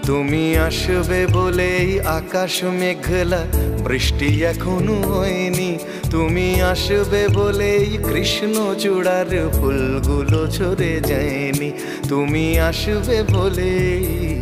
তুমি আসবে বলেই আকাশ মেঘলা, বৃষ্টি এখনো হয়নি। তুমি আসবে বলেই কৃষ্ণচূড়ার ফুলগুলো ঝরে যায়নি। তুমি আসবে বলেই